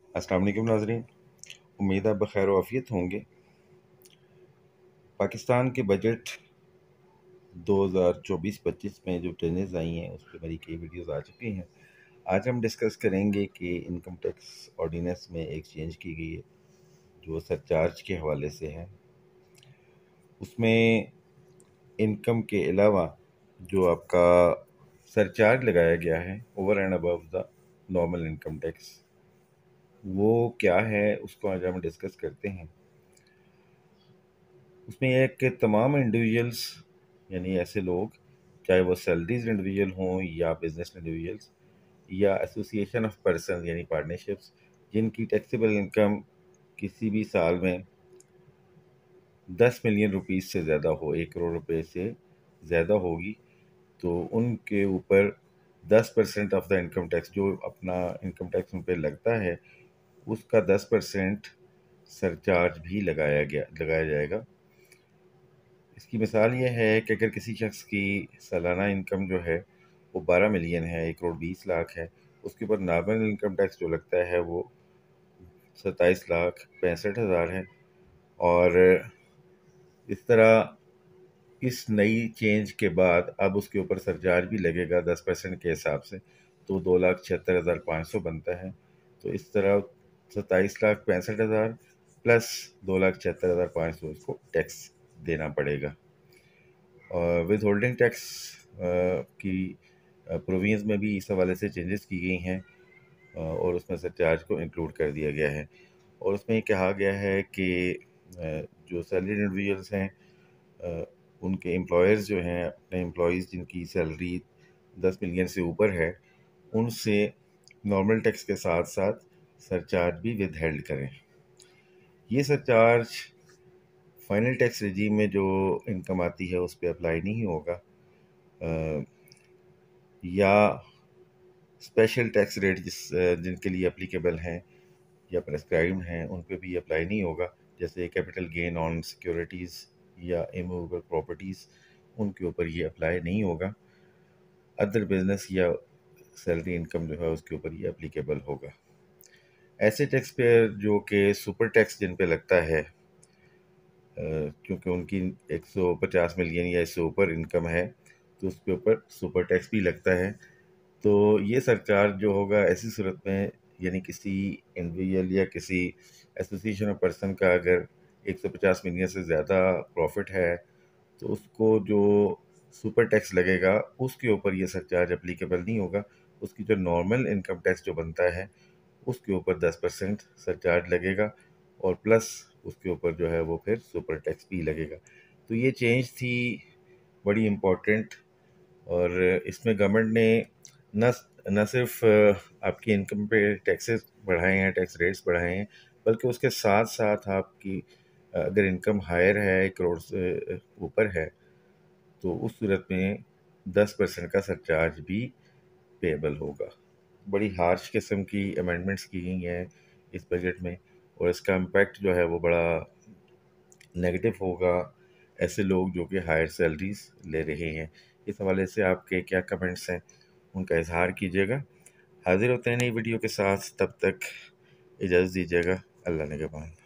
अस्सलाम वालेकुम नाज़रीन, उम्मीद है बखैर व आफियत होंगे। पाकिस्तान के बजट 2024-25 में जो चेंजेस आई हैं उस पर मेरी कई वीडियोस आ चुकी हैं। आज हम डिस्कस करेंगे कि इनकम टैक्स ऑर्डिनेंस में एक चेंज की गई है जो सरचार्ज के हवाले से है। उसमें इनकम के अलावा जो आपका सरचार्ज लगाया गया है over and above the normal income tax, वो क्या है उसको आज हम डिस्कस करते हैं। उसमें यह है कि तमाम इंडिविजुअल्स यानी ऐसे लोग, चाहे वो सैलरीज इंडिविजुअल हों या बिजनेस इंडिविजुअल्स या एसोसिएशन ऑफ पर्सन यानी पार्टनरशिप्स, जिनकी टैक्सेबल इनकम किसी भी साल में 10 मिलियन रुपीस से ज़्यादा हो, 1 करोड़ रुपए से ज़्यादा होगी, तो उनके ऊपर 10% ऑफ द इनकम टैक्स, जो अपना इनकम टैक्स उन पर लगता है, उसका 10% सरचार्ज भी लगाया जाएगा। इसकी मिसाल ये है कि अगर किसी शख्स की सालाना इनकम जो है वो 12 मिलियन है, 1 करोड़ 20 लाख है, उसके ऊपर नॉमिनल इनकम टैक्स जो लगता है वो 27,65,000 है। और इस तरह इस नई चेंज के बाद अब उसके ऊपर सरचार्ज भी लगेगा 10% के हिसाब से, तो 2,76,500 बनता है। तो इस तरह 27,65,000 प्लस 2,76,500 उसको टैक्स देना पड़ेगा। विद होल्डिंग टैक्स की प्रोविजंस में भी इस हवाले से चेंजेस की गई हैं और उसमें सरचार्ज को इंक्लूड कर दिया गया है। और उसमें ये कहा गया है कि जो सैलरीड इंडिविजुअल्स हैं, उनके एम्प्लॉयर्स जो हैं, अपने एम्प्लॉयज़ जिनकी सैलरी 10 मिलियन से ऊपर है, उनसे नॉर्मल टैक्स के साथ साथ सरचार्ज भी विद हेल्ड करें। ये सरचार्ज फाइनल टैक्स रजीम में जो इनकम आती है उस पर अप्लाई नहीं होगा, या स्पेशल टैक्स रेट जिनके लिए एप्लीकेबल हैं या प्रेस्क्राइब्ड हैं उन पे भी अप्लाई नहीं होगा, जैसे कैपिटल गेन ऑन सिक्योरिटीज़ या इमूवेबल प्रॉपर्टीज़, उनके ऊपर ये अप्लाई नहीं होगा। अदर बिजनेस या सैलरी इनकम जो है उसके ऊपर ये एप्लीकेबल होगा। ऐसे टैक्स पेयर जो कि सुपर टैक्स जिन पे लगता है, क्योंकि उनकी 150 मिलियन या इससे ऊपर इनकम है, तो उसके ऊपर सुपर टैक्स भी लगता है। तो ये सरचार्ज जो होगा ऐसी सूरत में, यानी किसी इंडिविजुअल या किसी एसोसिएशन ऑफ पर्सन का अगर 150 मिलियन से ज़्यादा प्रॉफिट है, तो उसको जो सुपर टैक्स लगेगा उसके ऊपर ये सरचार्ज एप्लीकेबल नहीं होगा। उसकी जो नॉर्मल इनकम टैक्स जो बनता है उसके ऊपर 10% सरचार्ज लगेगा और प्लस उसके ऊपर जो है वो फिर सुपर टैक्स भी लगेगा। तो ये चेंज थी बड़ी इम्पोर्टेंट, और इसमें गवर्नमेंट ने न न सिर्फ आपकी इनकम पे टैक्सेस बढ़ाए हैं, टैक्स रेट्स बढ़ाए हैं, बल्कि उसके साथ साथ आपकी अगर इनकम हायर है, 1 करोड़ से ऊपर है, तो उस सूरत में 10% का सरचार्ज भी पेएबल होगा। बड़ी हार्श किस्म की अमेंडमेंट्स की गई हैं इस बजट में, और इसका इम्पैक्ट जो है वो बड़ा नेगेटिव होगा ऐसे लोग जो कि हायर सैलरीज ले रहे हैं। इस हवाले से आपके क्या कमेंट्स हैं, उनका इजहार कीजिएगा। हाजिर होते हैं नई वीडियो के साथ, तब तक इजाज़त दीजिएगा। अल्लाह निगहबान।